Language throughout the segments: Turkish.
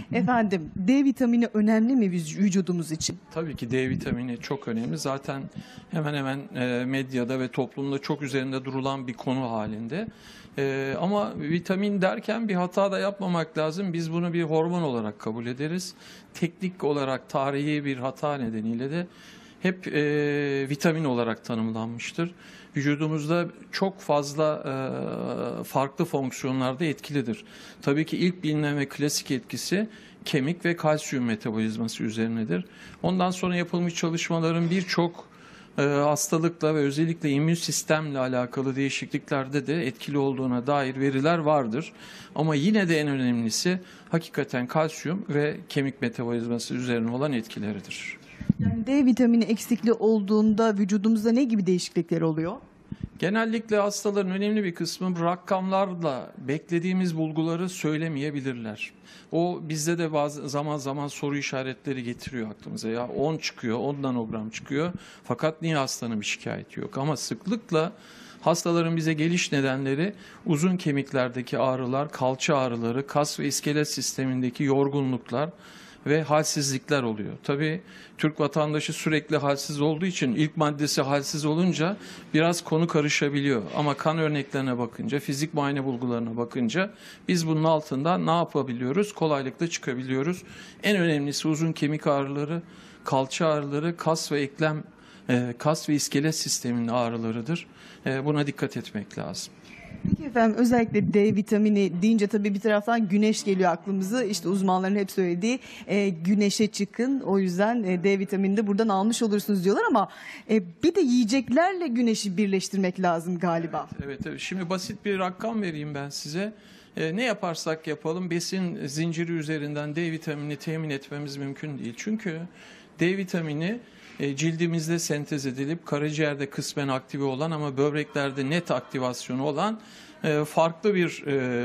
Efendim, D vitamini önemli mi vücudumuz için? Tabii ki D vitamini çok önemli. Zaten hemen hemen medyada ve toplumda çok üzerinde durulan bir konu halinde. Ama vitamin derken bir hata da yapmamak lazım. Biz bunu bir hormon olarak kabul ederiz. Teknik olarak tarihi bir hata nedeniyle de hep vitamin olarak tanımlanmıştır. Vücudumuzda çok fazla farklı fonksiyonlarda etkilidir. Tabii ki ilk bilinen ve klasik etkisi kemik ve kalsiyum metabolizması üzerinedir. Ondan sonra yapılmış çalışmaların birçok hastalıkla ve özellikle immün sistemle alakalı değişikliklerde de etkili olduğuna dair veriler vardır. Ama yine de en önemlisi hakikaten kalsiyum ve kemik metabolizması üzerine olan etkileridir. Yani D vitamini eksikliği olduğunda vücudumuzda ne gibi değişiklikler oluyor? Genellikle hastaların önemli bir kısmı rakamlarla beklediğimiz bulguları söylemeyebilirler. O bizde de zaman zaman soru işaretleri getiriyor aklımıza. Ya 10 çıkıyor, 10 nanogram çıkıyor fakat niye hastanın bir şikayeti yok? Ama sıklıkla hastaların bize geliş nedenleri uzun kemiklerdeki ağrılar, kalça ağrıları, kas ve iskelet sistemindeki yorgunluklar ve halsizlikler oluyor. Tabii Türk vatandaşı sürekli halsiz olduğu için ilk maddesi halsiz olunca biraz konu karışabiliyor. Ama kan örneklerine bakınca, fizik muayene bulgularına bakınca biz bunun altından ne yapabiliyoruz? Kolaylıkla çıkabiliyoruz. En önemlisi uzun kemik ağrıları, kalça ağrıları, kas ve iskelet sisteminin ağrılarıdır. Buna dikkat etmek lazım. Peki efendim, özellikle D vitamini deyince tabii bir taraftan güneş geliyor aklımıza. İşte uzmanların hep söylediği güneşe çıkın. O yüzden D vitaminini de buradan almış olursunuz diyorlar ama bir de yiyeceklerle güneşi birleştirmek lazım galiba. Evet. Şimdi basit bir rakam vereyim ben size. Ne yaparsak yapalım besin zinciri üzerinden D vitaminini temin etmemiz mümkün değil. Çünkü D vitamini cildimizde sentez edilip karaciğerde kısmen aktive olan ama böbreklerde net aktivasyonu olan farklı bir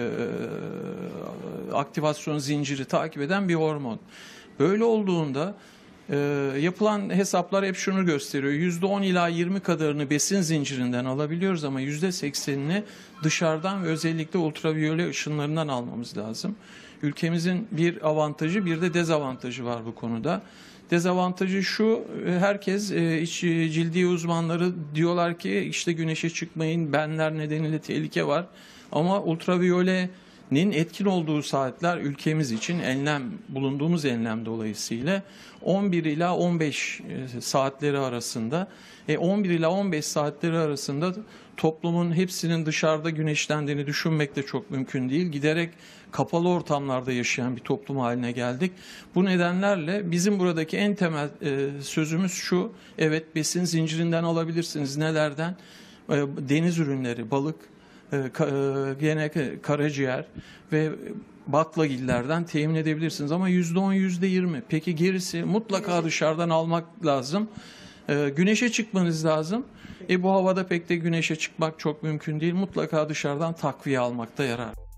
aktivasyon zinciri takip eden bir hormon. Böyle olduğunda yapılan hesaplar hep şunu gösteriyor. %10 ila 20 kadarını besin zincirinden alabiliyoruz ama %80'ini dışarıdan ve özellikle ultraviyole ışınlarından almamız lazım. Ülkemizin bir avantajı bir de dezavantajı var bu konuda. Dezavantajı şu, herkes cildi uzmanları diyorlar ki işte güneşe çıkmayın, benler nedeniyle tehlike var. Ama ultraviyolenin etkin olduğu saatler ülkemiz için bulunduğumuz enlem dolayısıyla 11 ila 15 saatleri arasında. 11 ila 15 saatleri arasında toplumun hepsinin dışarıda güneşlendiğini düşünmek de çok mümkün değil. Giderek kapalı ortamlarda yaşayan bir toplum haline geldik. Bu nedenlerle bizim buradaki en temel sözümüz şu: evet, besin zincirinden alabilirsiniz. Nelerden? Deniz ürünleri, balık, gene karaciğer ve baklagillerden temin edebilirsiniz. Ama %10, %20. Peki gerisi mutlaka dışarıdan almak lazım. Güneşe çıkmanız lazım. Bu havada pek de güneşe çıkmak çok mümkün değil. Mutlaka dışarıdan takviye almakta yarar.